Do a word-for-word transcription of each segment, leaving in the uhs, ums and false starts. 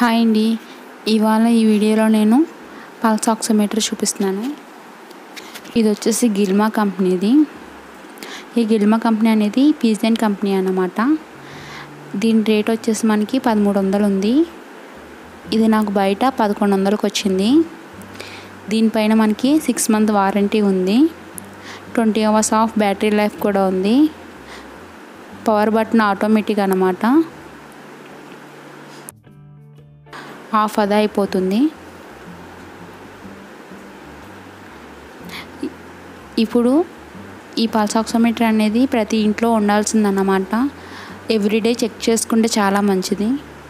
Hi అండి, ఇవాళ ఈ వీడియోలో నేను పల్స్ ఆక్సిమీటర్ చూపిస్తున్నాను. ఇది వచ్చేసి గిల్మా కంపెనీది. ఈ గిల్మా కంపెనీ అనేది పీజియన్ కంపెనీ అన్నమాట. దీని రేట్ వచ్చేసి మనకి పదమూడు వందలు ఉంది. ఇది నాకు బయట పదకొండు వందలకు వచ్చింది. దీనిపైన మనకి సిక్స్ మంత్ వారంటీ ఉంది. Twenty hours of battery life కూడా ఉంది. పవర్ బటన్ ఆటోమేటిక్ అన్నమాట. ఆఫ్ అదే అయిపోతుంది. ఇప్పుడు ఈ పల్స్ ఆక్సిమీటర్ అనేది ప్రతి ఇంట్లో ఉండాల్సిందన్నమాట. ఎవ్రీడే చెక్ చేసుకుంటే చాలా మంచిది.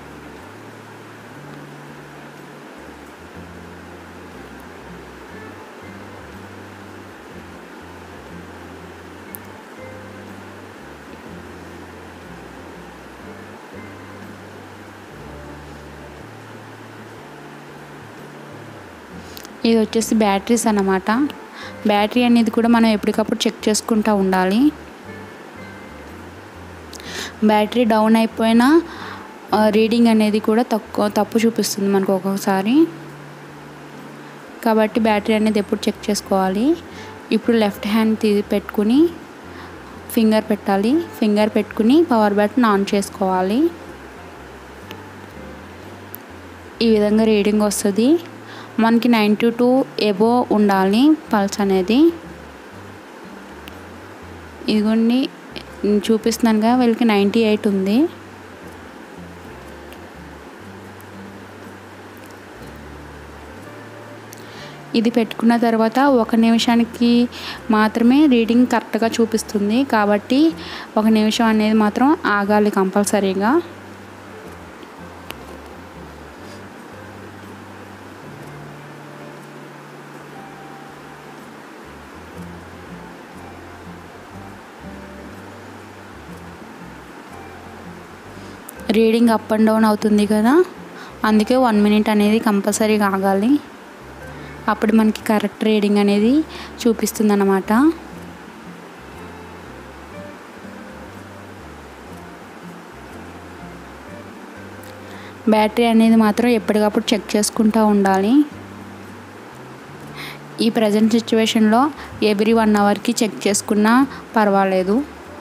ఇది వచ్చేసి బ్యాటరీస్ అన్నమాట. బ్యాటరీ అనేది కూడా మనం ఎప్పటికప్పుడు చెక్ చేసుకుంటూ ఉండాలి. బ్యాటరీ డౌన్ అయిపోయినా రీడింగ్ అనేది కూడా తక్కువ తప్పు చూపిస్తుంది మనకు ఒక్కొక్కసారి. కాబట్టి బ్యాటరీ అనేది ఎప్పుడు చెక్ చేసుకోవాలి. ఇప్పుడు లెఫ్ట్ హ్యాండ్ తీ పెట్టుకుని ఫింగర్ పెట్టాలి. ఫింగర్ పెట్టుకుని పవర్ బటన్ ఆన్ చేసుకోవాలి. ఈ విధంగా రీడింగ్ వస్తుంది. మనకి నైంటీ టూ ఎబో ఉండాలి పల్స్ అనేది. ఇదిగోండి చూపిస్తున్నానుగా, వీళ్ళకి నైంటీ ఎయిట్ ఉంది. ఇది పెట్టుకున్న తర్వాత ఒక నిమిషానికి మాత్రమే రీడింగ్ కరెక్ట్గా చూపిస్తుంది. కాబట్టి ఒక నిమిషం అనేది మాత్రం ఆగాలి కంపల్సరీగా. రీడింగ్ అప్ అండ్ డౌన్ అవుతుంది కదా, అందుకే వన్ మినిట్ అనేది కంపల్సరీగా ఆగాలి. అప్పుడు మనకి కరెక్ట్ రీడింగ్ అనేది చూపిస్తుంది అన్నమాట. బ్యాటరీ అనేది మాత్రం ఎప్పటికప్పుడు చెక్ చేసుకుంటూ ఉండాలి. ఈ ప్రజెంట్ సిచ్యువేషన్లో ఎవ్రీ వన్ అవర్కి చెక్ చేసుకున్నా పర్వాలేదు.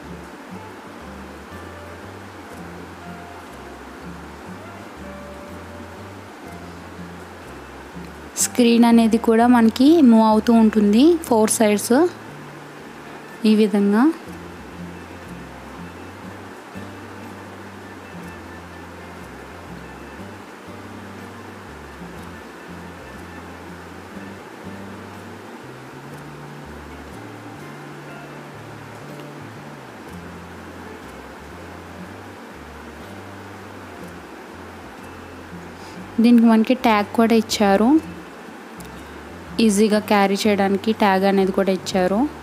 స్క్రీన్ అనేది కూడా మనకి మూవ్ అవుతూ ఉంటుంది ఫోర్ సైడ్స్ ఈ విధంగా. దీనికి మనకి ట్యాగ్ కూడా ఇచ్చారు. ఈజీగా క్యారీ చేయడానికి ట్యాగ్ అనేది కూడా ఇచ్చారు.